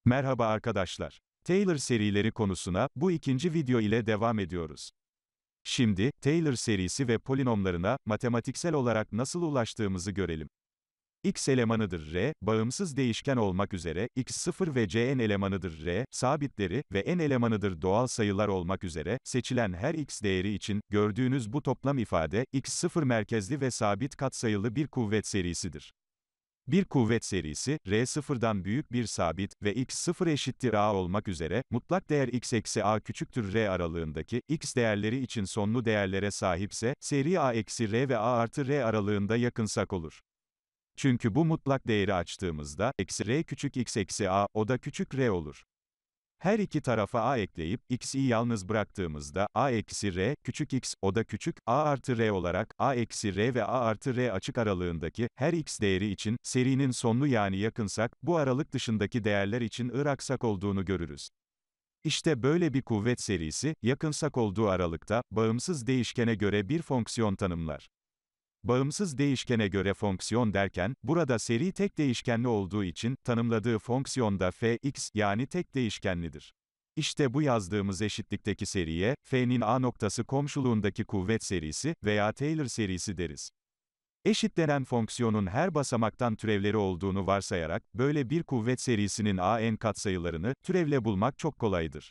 Merhaba arkadaşlar. Taylor serileri konusuna bu ikinci video ile devam ediyoruz. Şimdi, Taylor serisi ve polinomlarına matematiksel olarak nasıl ulaştığımızı görelim. X elemanıdır R, bağımsız değişken olmak üzere, x0 ve Cn elemanıdır R, sabitleri ve n elemanıdır doğal sayılar olmak üzere, seçilen her x değeri için, gördüğünüz bu toplam ifade, x0 merkezli ve sabit katsayılı bir kuvvet serisidir. Bir kuvvet serisi, R sıfırdan büyük bir sabit ve x sıfır eşittir a olmak üzere, mutlak değer x eksi a küçüktür r aralığındaki, x değerleri için sonlu değerlere sahipse, seri a eksi r ve a artı r aralığında yakınsak olur. Çünkü bu mutlak değeri açtığımızda, eksi r küçük x eksi a, o da küçük r olur. Her iki tarafa a ekleyip, x'i yalnız bıraktığımızda, a eksi r, küçük x, o da küçük, a artı r olarak, a eksi r ve a artı r açık aralığındaki, her x değeri için, serinin sonlu yani yakınsak, bu aralık dışındaki değerler için ıraksak olduğunu görürüz. İşte böyle bir kuvvet serisi, yakınsak olduğu aralıkta, bağımsız değişkene göre bir fonksiyon tanımlar. Bağımsız değişkene göre fonksiyon derken, burada seri tek değişkenli olduğu için, tanımladığı fonksiyon da f(x) yani tek değişkenlidir. İşte bu yazdığımız eşitlikteki seriye, f'nin a noktası komşuluğundaki kuvvet serisi veya Taylor serisi deriz. Eşitlenen fonksiyonun her basamaktan türevleri olduğunu varsayarak, böyle bir kuvvet serisinin a(n) katsayılarını, türevle bulmak çok kolaydır.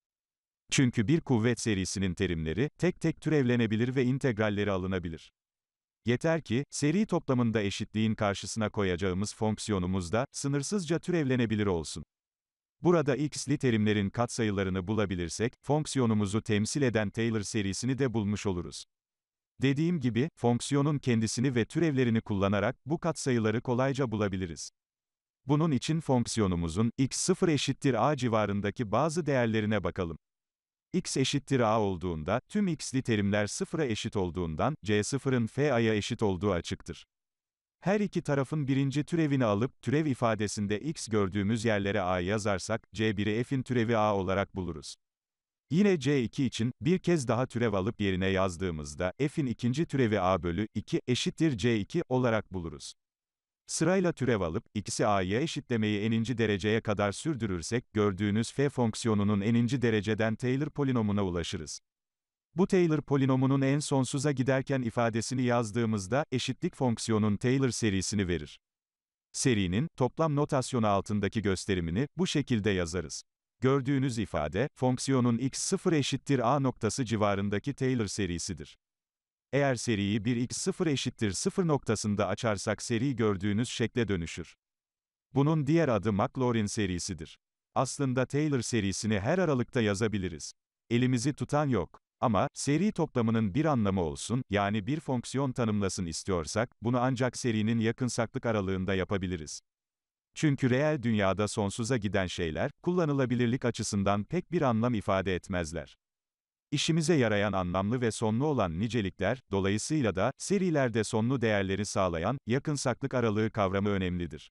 Çünkü bir kuvvet serisinin terimleri, tek tek türevlenebilir ve integralleri alınabilir. Yeter ki, seri toplamında eşitliğin karşısına koyacağımız fonksiyonumuz da, sınırsızca türevlenebilir olsun. Burada x'li terimlerin katsayılarını bulabilirsek, fonksiyonumuzu temsil eden Taylor serisini de bulmuş oluruz. Dediğim gibi, fonksiyonun kendisini ve türevlerini kullanarak, bu katsayıları kolayca bulabiliriz. Bunun için fonksiyonumuzun, x0 eşittir a civarındaki bazı değerlerine bakalım. X eşittir a olduğunda, tüm x'li terimler sıfıra eşit olduğundan, c0'ın fa'ya eşit olduğu açıktır. Her iki tarafın birinci türevini alıp, türev ifadesinde x gördüğümüz yerlere a yazarsak, c1'i f'in türevi a olarak buluruz. Yine c2 için, bir kez daha türev alıp yerine yazdığımızda, f'in ikinci türevi a bölü 2 eşittir c2 olarak buluruz. Sırayla türev alıp, ikisi a'ya eşitlemeyi n'inci dereceye kadar sürdürürsek, gördüğünüz f fonksiyonunun n'inci dereceden Taylor polinomuna ulaşırız. Bu Taylor polinomunun en sonsuza giderken ifadesini yazdığımızda, eşitlik fonksiyonun Taylor serisini verir. Serinin, toplam notasyonu altındaki gösterimini, bu şekilde yazarız. Gördüğünüz ifade, fonksiyonun x0 eşittir a noktası civarındaki Taylor serisidir. Eğer seriyi bir x0 eşittir 0 noktasında açarsak seri gördüğünüz şekle dönüşür. Bunun diğer adı Maclaurin serisidir. Aslında Taylor serisini her aralıkta yazabiliriz. Elimizi tutan yok. Ama, seri toplamının bir anlamı olsun, yani bir fonksiyon tanımlasın istiyorsak, bunu ancak serinin yakınsaklık aralığında yapabiliriz. Çünkü reel dünyada sonsuza giden şeyler, kullanılabilirlik açısından pek bir anlam ifade etmezler. İşimize yarayan anlamlı ve sonlu olan nicelikler, dolayısıyla da, serilerde sonlu değerleri sağlayan, yakınsaklık aralığı kavramı önemlidir.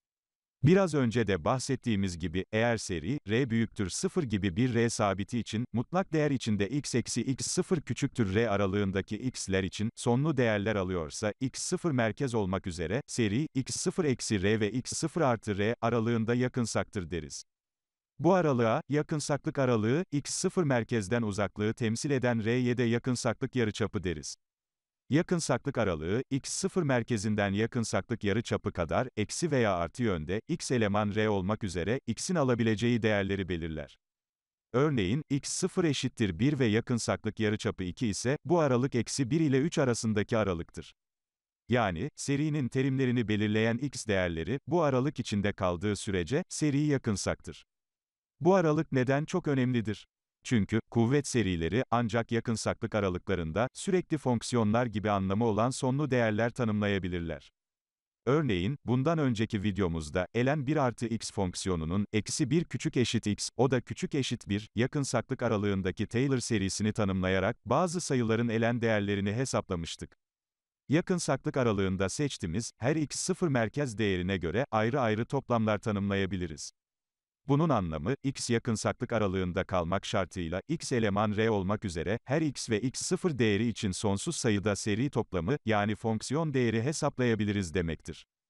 Biraz önce de bahsettiğimiz gibi, eğer seri, r büyüktür 0 gibi bir r sabiti için, mutlak değer içinde x eksi x0 küçüktür r aralığındaki x'ler için, sonlu değerler alıyorsa, x0 merkez olmak üzere, seri, x0 eksi r ve x0 artı r aralığında yakınsaktır deriz. Bu aralığa, yakınsaklık aralığı, x0 merkezden uzaklığı temsil eden r'ye de yakınsaklık yarıçapı deriz. Yakınsaklık aralığı, x0 merkezinden yakınsaklık yarıçapı kadar, eksi veya artı yönde, x eleman r olmak üzere, x'in alabileceği değerleri belirler. Örneğin, x0 eşittir 1 ve yakınsaklık yarıçapı 2 ise, bu aralık eksi 1 ile 3 arasındaki aralıktır. Yani, serinin terimlerini belirleyen x değerleri, bu aralık içinde kaldığı sürece, seri yakınsaktır. Bu aralık neden çok önemlidir? Çünkü, kuvvet serileri, ancak yakınsaklık aralıklarında, sürekli fonksiyonlar gibi anlamı olan sonlu değerler tanımlayabilirler. Örneğin, bundan önceki videomuzda, ln 1 artı x fonksiyonunun, eksi 1 küçük eşit x, o da küçük eşit 1, yakınsaklık aralığındaki Taylor serisini tanımlayarak, bazı sayıların ln değerlerini hesaplamıştık. Yakınsaklık aralığında seçtiğimiz, her x0 merkez değerine göre, ayrı ayrı toplamlar tanımlayabiliriz. Bunun anlamı, x yakınsaklık aralığında kalmak şartıyla, x eleman r olmak üzere, her x ve x0 değeri için sonsuz sayıda seri toplamı, yani fonksiyon değeri hesaplayabiliriz demektir.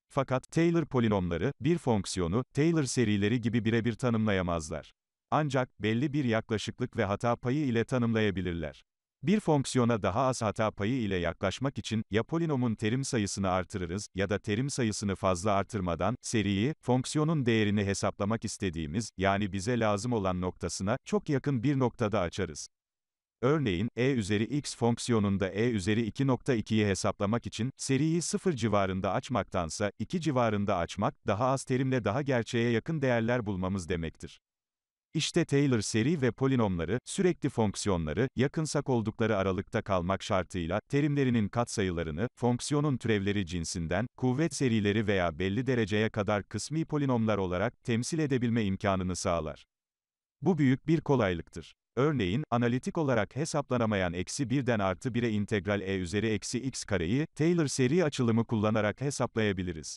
Fakat, Taylor polinomları, bir fonksiyonu, Taylor serileri gibi birebir tanımlayamazlar. Ancak, belli bir yaklaşıklık ve hata payı ile tanımlayabilirler. Bir fonksiyona daha az hata payı ile yaklaşmak için, ya polinomun terim sayısını artırırız, ya da terim sayısını fazla artırmadan, seriyi, fonksiyonun değerini hesaplamak istediğimiz, yani bize lazım olan noktasına, çok yakın bir noktada açarız. Örneğin, e üzeri x fonksiyonunda e üzeri 2,2'yi hesaplamak için, seriyi 0 civarında açmaktansa, 2 civarında açmak, daha az terimle daha gerçeğe yakın değerler bulmamız demektir. İşte Taylor seri ve polinomları, sürekli fonksiyonları, yakınsak oldukları aralıkta kalmak şartıyla, terimlerinin katsayılarını, fonksiyonun türevleri cinsinden, kuvvet serileri veya belli dereceye kadar kısmi polinomlar olarak, temsil edebilme imkanını sağlar. Bu büyük bir kolaylıktır. Örneğin, analitik olarak hesaplanamayan eksi 1'den artı 1'e integral e üzeri eksi x kareyi, Taylor seri açılımı kullanarak hesaplayabiliriz.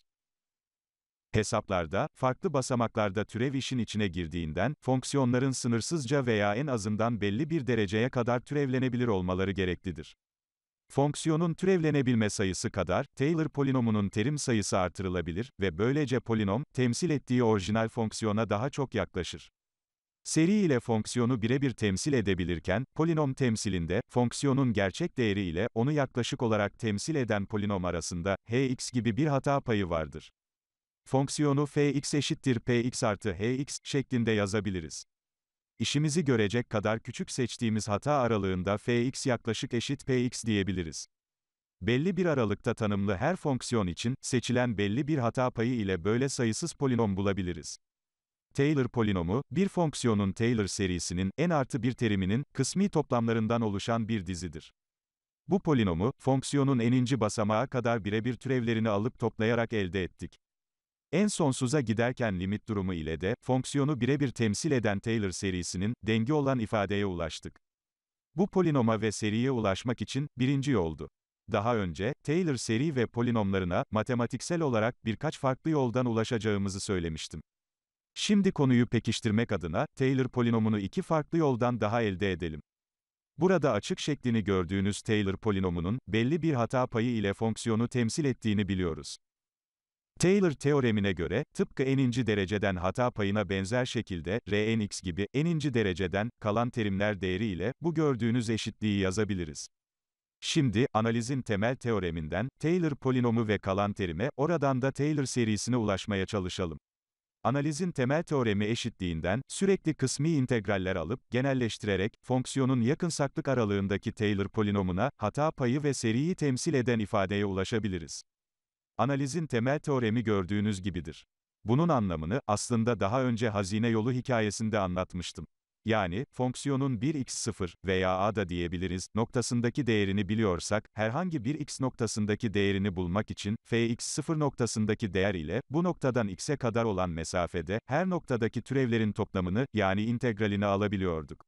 Hesaplarda, farklı basamaklarda türev işin içine girdiğinden, fonksiyonların sınırsızca veya en azından belli bir dereceye kadar türevlenebilir olmaları gereklidir. Fonksiyonun türevlenebilme sayısı kadar, Taylor polinomunun terim sayısı artırılabilir ve böylece polinom, temsil ettiği orijinal fonksiyona daha çok yaklaşır. Seri ile fonksiyonu birebir temsil edebilirken, polinom temsilinde, fonksiyonun gerçek değeri ile, onu yaklaşık olarak temsil eden polinom arasında, hx gibi bir hata payı vardır. Fonksiyonu fx eşittir px artı hx şeklinde yazabiliriz. İşimizi görecek kadar küçük seçtiğimiz hata aralığında fx yaklaşık eşit px diyebiliriz. Belli bir aralıkta tanımlı her fonksiyon için, seçilen belli bir hata payı ile böyle sayısız polinom bulabiliriz. Taylor polinomu, bir fonksiyonun Taylor serisinin, n artı bir teriminin, kısmi toplamlarından oluşan bir dizidir. Bu polinomu, fonksiyonun n'inci basamağa kadar birebir türevlerini alıp toplayarak elde ettik. En sonsuza giderken limit durumu ile de, fonksiyonu birebir temsil eden Taylor serisinin, dengi olan ifadeye ulaştık. Bu polinoma ve seriye ulaşmak için, birinci yoldu. Daha önce, Taylor seri ve polinomlarına, matematiksel olarak, birkaç farklı yoldan ulaşacağımızı söylemiştim. Şimdi konuyu pekiştirmek adına, Taylor polinomunu iki farklı yoldan daha elde edelim. Burada açık şeklini gördüğünüz Taylor polinomunun, belli bir hata payı ile fonksiyonu temsil ettiğini biliyoruz. Taylor teoremine göre, tıpkı n'inci dereceden hata payına benzer şekilde, Rnx gibi, n'inci dereceden, kalan terimler değeri ile, bu gördüğünüz eşitliği yazabiliriz. Şimdi, analizin temel teoreminden, Taylor polinomu ve kalan terime, oradan da Taylor serisine ulaşmaya çalışalım. Analizin temel teoremi eşitliğinden, sürekli kısmi integraller alıp, genelleştirerek, fonksiyonun yakınsaklık aralığındaki Taylor polinomuna, hata payı ve seriyi temsil eden ifadeye ulaşabiliriz. Analizin temel teoremi gördüğünüz gibidir. Bunun anlamını, aslında daha önce hazine yolu hikayesinde anlatmıştım. Yani, fonksiyonun bir x0 veya a da diyebiliriz, noktasındaki değerini biliyorsak, herhangi bir x noktasındaki değerini bulmak için, fx0 noktasındaki değer ile, bu noktadan x'e kadar olan mesafede, her noktadaki türevlerin toplamını, yani integralini alabiliyorduk.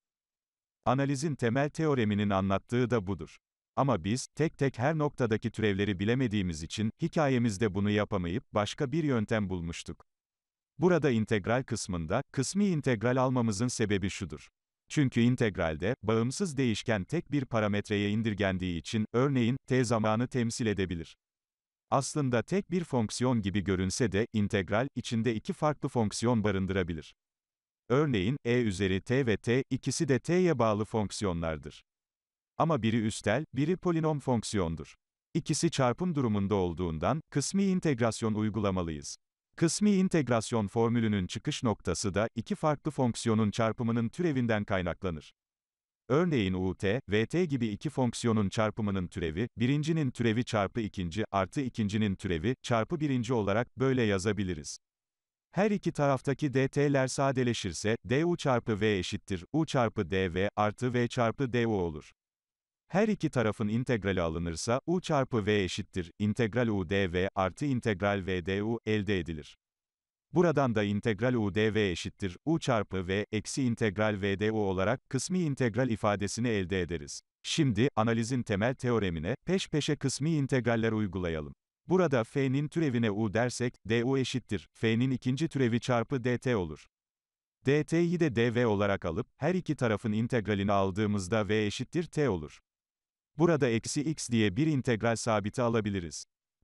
Analizin temel teoreminin anlattığı da budur. Ama biz, tek tek her noktadaki türevleri bilemediğimiz için, hikayemizde bunu yapamayıp, başka bir yöntem bulmuştuk. Burada integral kısmında, kısmi integral almamızın sebebi şudur. Çünkü integralde, bağımsız değişken tek bir parametreye indirgendiği için, örneğin, t zamanı temsil edebilir. Aslında tek bir fonksiyon gibi görünse de, integral, içinde iki farklı fonksiyon barındırabilir. Örneğin, e üzeri t ve t, ikisi de t'ye bağlı fonksiyonlardır. Ama biri üstel, biri polinom fonksiyondur. İkisi çarpım durumunda olduğundan, kısmi integrasyon uygulamalıyız. Kısmi integrasyon formülünün çıkış noktası da, iki farklı fonksiyonun çarpımının türevinden kaynaklanır. Örneğin ut, vt gibi iki fonksiyonun çarpımının türevi, birincinin türevi çarpı ikinci, artı ikincinin türevi, çarpı birinci olarak, böyle yazabiliriz. Her iki taraftaki dt'ler sadeleşirse, du çarpı v eşittir, u çarpı dv, artı v çarpı du olur. Her iki tarafın integrali alınırsa, u çarpı v eşittir, integral u dv, artı integral v du, elde edilir. Buradan da integral u dv eşittir, u çarpı v, eksi integral v du olarak, kısmi integral ifadesini elde ederiz. Şimdi, analizin temel teoremine, peş peşe kısmi integraller uygulayalım. Burada f'nin türevine u dersek, du eşittir, f'nin ikinci türevi çarpı dt olur. dt'yi de dv olarak alıp, her iki tarafın integralini aldığımızda v eşittir t olur. Burada eksi x diye bir integral sabiti alabiliriz.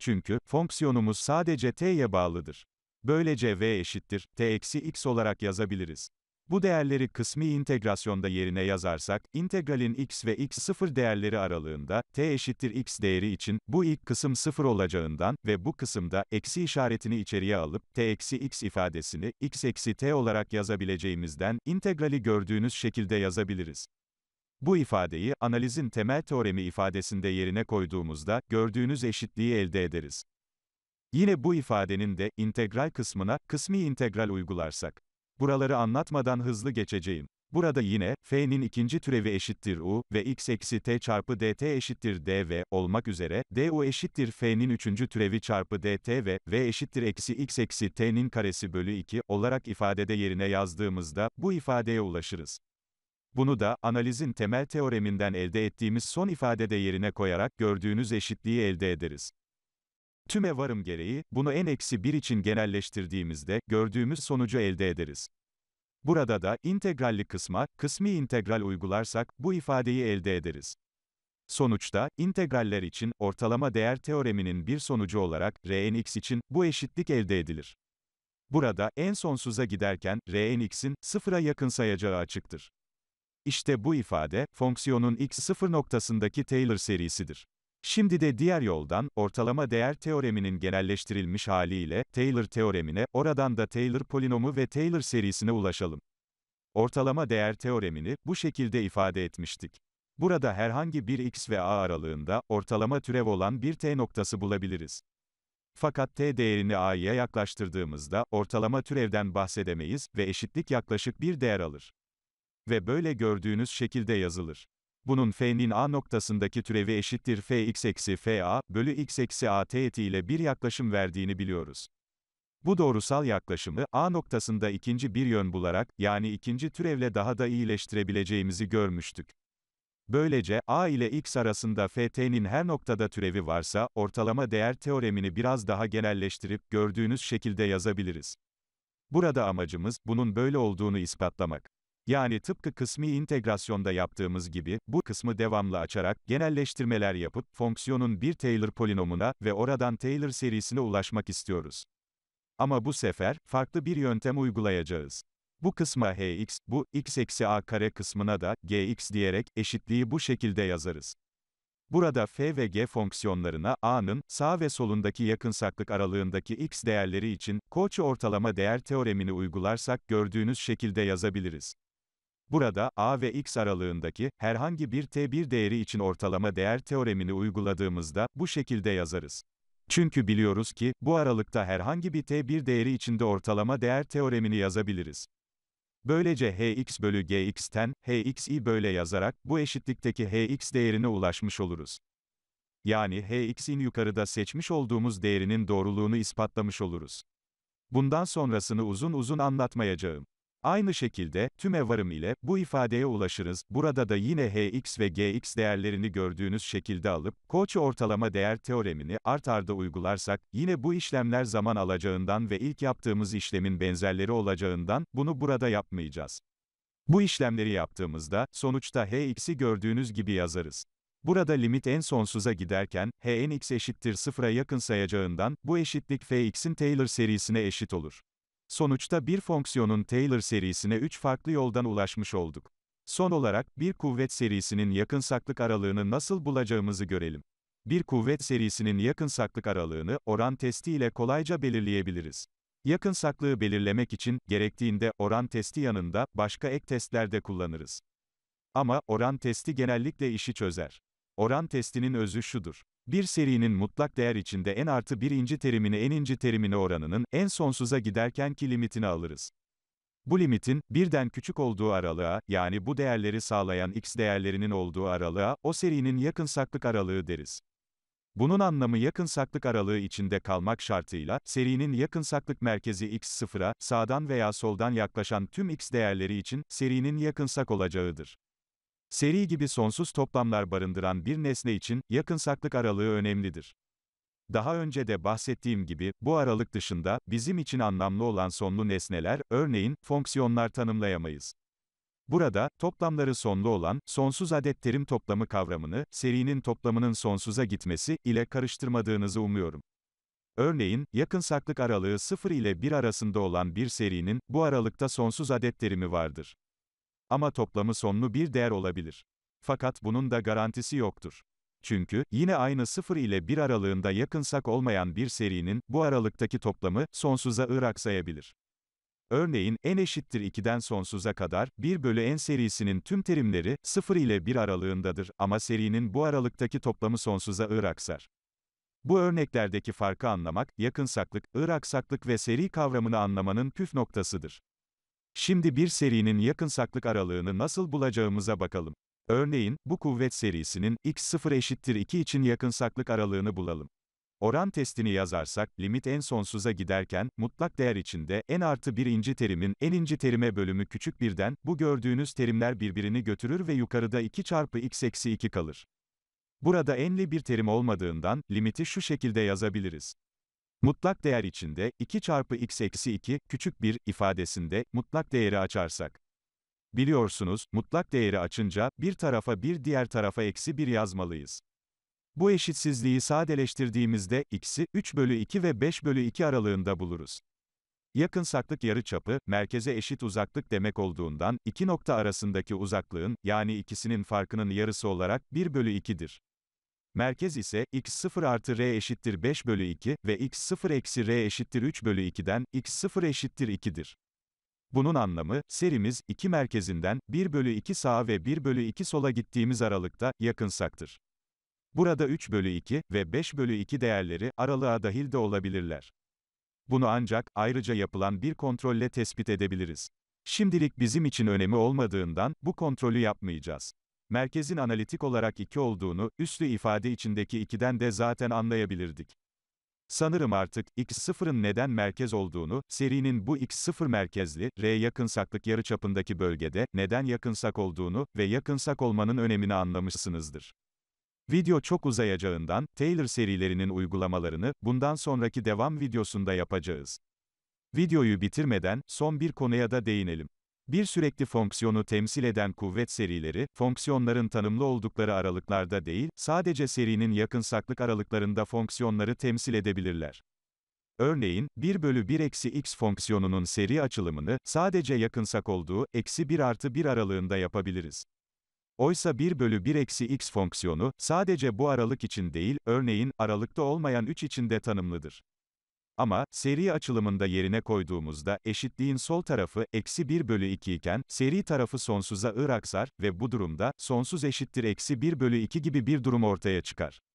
Çünkü, fonksiyonumuz sadece t'ye bağlıdır. Böylece v eşittir, t eksi x olarak yazabiliriz. Bu değerleri kısmi integrasyonda yerine yazarsak, integralin x ve x0 değerleri aralığında, t eşittir x değeri için, bu ilk kısım 0 olacağından ve bu kısımda, eksi işaretini içeriye alıp, t eksi x ifadesini, x eksi t olarak yazabileceğimizden, integrali gördüğünüz şekilde yazabiliriz. Bu ifadeyi, analizin temel teoremi ifadesinde yerine koyduğumuzda, gördüğünüz eşitliği elde ederiz. Yine bu ifadenin de, integral kısmına, kısmi integral uygularsak. Buraları anlatmadan hızlı geçeceğim. Burada yine, f'nin ikinci türevi eşittir u ve x eksi t çarpı dt eşittir dv olmak üzere, du eşittir f'nin üçüncü türevi çarpı dt ve v eşittir eksi x eksi t'nin karesi bölü 2 olarak ifadede yerine yazdığımızda, bu ifadeye ulaşırız. Bunu da, analizin temel teoreminden elde ettiğimiz son ifadede yerine koyarak, gördüğünüz eşitliği elde ederiz. Tüme varım gereği, bunu n-1 için genelleştirdiğimizde, gördüğümüz sonucu elde ederiz. Burada da, integralli kısma, kısmi integral uygularsak, bu ifadeyi elde ederiz. Sonuçta, integraller için, ortalama değer teoreminin bir sonucu olarak, Rnx için, bu eşitlik elde edilir. Burada, n sonsuza giderken, Rnx'in, sıfıra yakınsayacağı açıktır. İşte bu ifade, fonksiyonun x0 noktasındaki Taylor serisidir. Şimdi de diğer yoldan, ortalama değer teoreminin genelleştirilmiş haliyle, Taylor teoremine, oradan da Taylor polinomu ve Taylor serisine ulaşalım. Ortalama değer teoremini, bu şekilde ifade etmiştik. Burada herhangi bir x ve a aralığında, ortalama türev olan bir t noktası bulabiliriz. Fakat t değerini a'ya yaklaştırdığımızda, ortalama türevden bahsedemeyiz ve eşitlik yaklaşık bir değer alır. Ve böyle gördüğünüz şekilde yazılır. Bunun f'nin a noktasındaki türevi eşittir fx eksi fa, bölü x eksi at ile bir yaklaşım verdiğini biliyoruz. Bu doğrusal yaklaşımı, a noktasında ikinci bir yön bularak, yani ikinci türevle daha da iyileştirebileceğimizi görmüştük. Böylece, a ile x arasında ft'nin her noktada türevi varsa, ortalama değer teoremini biraz daha genelleştirip, gördüğünüz şekilde yazabiliriz. Burada amacımız, bunun böyle olduğunu ispatlamak. Yani tıpkı kısmi integrasyonda yaptığımız gibi, bu kısmı devamlı açarak, genelleştirmeler yapıp, fonksiyonun bir Taylor polinomuna ve oradan Taylor serisine ulaşmak istiyoruz. Ama bu sefer, farklı bir yöntem uygulayacağız. Bu kısma hx, bu, x eksi a kare kısmına da, gx diyerek, eşitliği bu şekilde yazarız. Burada f ve g fonksiyonlarına, a'nın, sağ ve solundaki yakınsaklık aralığındaki x değerleri için, Cauchy ortalama değer teoremini uygularsak, gördüğünüz şekilde yazabiliriz. Burada, a ve x aralığındaki, herhangi bir t1 değeri için ortalama değer teoremini uyguladığımızda, bu şekilde yazarız. Çünkü biliyoruz ki, bu aralıkta herhangi bir t1 değeri için de ortalama değer teoremini yazabiliriz. Böylece hx bölü gx'ten, hx'i böyle yazarak, bu eşitlikteki hx değerine ulaşmış oluruz. Yani hx'in yukarıda seçmiş olduğumuz değerinin doğruluğunu ispatlamış oluruz. Bundan sonrasını uzun uzun anlatmayacağım. Aynı şekilde, tüme varım ile, bu ifadeye ulaşırız. Burada da yine hx ve gx değerlerini gördüğünüz şekilde alıp, Cauchy ortalama değer teoremini, art arda uygularsak, yine bu işlemler zaman alacağından ve ilk yaptığımız işlemin benzerleri olacağından, bunu burada yapmayacağız. Bu işlemleri yaptığımızda, sonuçta hx'i gördüğünüz gibi yazarız. Burada limit n sonsuza giderken, hnx eşittir sıfıra yakınsayacağından, bu eşitlik fx'in Taylor serisine eşit olur. Sonuçta bir fonksiyonun Taylor serisine 3 farklı yoldan ulaşmış olduk. Son olarak, bir kuvvet serisinin yakınsaklık aralığını nasıl bulacağımızı görelim. Bir kuvvet serisinin yakınsaklık aralığını, oran testi ile kolayca belirleyebiliriz. Yakınsaklığı belirlemek için, gerektiğinde, oran testi yanında, başka ek testler de kullanırız. Ama, oran testi genellikle işi çözer. Oran testinin özü şudur. Bir serinin mutlak değer içinde n artı birinci terimini n'inci terimine oranının, n sonsuza giderkenki limitini alırız. Bu limitin, birden küçük olduğu aralığa, yani bu değerleri sağlayan x değerlerinin olduğu aralığa, o serinin yakınsaklık aralığı deriz. Bunun anlamı yakınsaklık aralığı içinde kalmak şartıyla, serinin yakınsaklık merkezi x0'a, sağdan veya soldan yaklaşan tüm x değerleri için, serinin yakınsak olacağıdır. Seri gibi sonsuz toplamlar barındıran bir nesne için, yakınsaklık aralığı önemlidir. Daha önce de bahsettiğim gibi, bu aralık dışında, bizim için anlamlı olan sonlu nesneler, örneğin, fonksiyonlar tanımlayamayız. Burada, toplamları sonlu olan, sonsuz adet terim toplamı kavramını, serinin toplamının sonsuza gitmesi, ile karıştırmadığınızı umuyorum. Örneğin, yakınsaklık aralığı 0 ile 1 arasında olan bir serinin, bu aralıkta sonsuz adet terimi vardır. Ama toplamı sonlu bir değer olabilir. Fakat bunun da garantisi yoktur. Çünkü, yine aynı 0 ile 1 aralığında yakınsak olmayan bir serinin, bu aralıktaki toplamı, sonsuza aksayabilir. Örneğin, n eşittir 2'den sonsuza kadar, 1 bölü n serisinin tüm terimleri, 0 ile 1 aralığındadır, ama serinin bu aralıktaki toplamı sonsuza aksar. Bu örneklerdeki farkı anlamak, yakınsaklık, aksaklık ve seri kavramını anlamanın püf noktasıdır. Şimdi bir serinin yakınsaklık aralığını nasıl bulacağımıza bakalım. Örneğin, bu kuvvet serisinin, x0 eşittir 2 için yakınsaklık aralığını bulalım. Oran testini yazarsak, limit n sonsuza giderken, mutlak değer içinde, n artı birinci terimin, n'inci terime bölümü küçük birden, bu gördüğünüz terimler birbirini götürür ve yukarıda 2 çarpı x eksi 2 kalır. Burada n'li bir terim olmadığından, limiti şu şekilde yazabiliriz. Mutlak değer içinde, 2 çarpı x eksi 2, küçük 1, ifadesinde, mutlak değeri açarsak. Biliyorsunuz, mutlak değeri açınca, bir tarafa bir diğer tarafa eksi 1 yazmalıyız. Bu eşitsizliği sadeleştirdiğimizde, x'i, 3 bölü 2 ve 5 bölü 2 aralığında buluruz. Yakınsaklık yarıçapı, merkeze eşit uzaklık demek olduğundan, iki nokta arasındaki uzaklığın, yani ikisinin farkının yarısı olarak, 1 bölü 2'dir. Merkez ise, x0 artı r eşittir 5 bölü 2 ve x0 eksi r eşittir 3 bölü 2'den, x0 eşittir 2'dir. Bunun anlamı, serimiz, iki merkezinden, 1 bölü 2 sağa ve 1 bölü 2 sola gittiğimiz aralıkta, yakınsaktır. Burada 3 bölü 2 ve 5 bölü 2 değerleri, aralığa dahil de olabilirler. Bunu ancak, ayrıca yapılan bir kontrolle tespit edebiliriz. Şimdilik bizim için önemi olmadığından, bu kontrolü yapmayacağız. Merkezin analitik olarak 2 olduğunu, üslü ifade içindeki 2'den de zaten anlayabilirdik. Sanırım artık, x0'ın neden merkez olduğunu, serinin bu x0 merkezli, r yakınsaklık yarıçapındaki bölgede, neden yakınsak olduğunu ve yakınsak olmanın önemini anlamışsınızdır. Video çok uzayacağından, Taylor serilerinin uygulamalarını, bundan sonraki devam videosunda yapacağız. Videoyu bitirmeden, son bir konuya da değinelim. Bir sürekli fonksiyonu temsil eden kuvvet serileri, fonksiyonların tanımlı oldukları aralıklarda değil, sadece serinin yakınsaklık aralıklarında fonksiyonları temsil edebilirler. Örneğin, 1 bölü 1 eksi x fonksiyonunun seri açılımını, sadece yakınsak olduğu, eksi 1 artı 1 aralığında yapabiliriz. Oysa 1 bölü 1 eksi x fonksiyonu, sadece bu aralık için değil, örneğin, aralıkta olmayan 3 için de tanımlıdır. Ama, seri açılımında yerine koyduğumuzda, eşitliğin sol tarafı, eksi 1 bölü 2 iken, seri tarafı sonsuza aksar ve bu durumda, sonsuz eşittir eksi 1 bölü 2 gibi bir durum ortaya çıkar.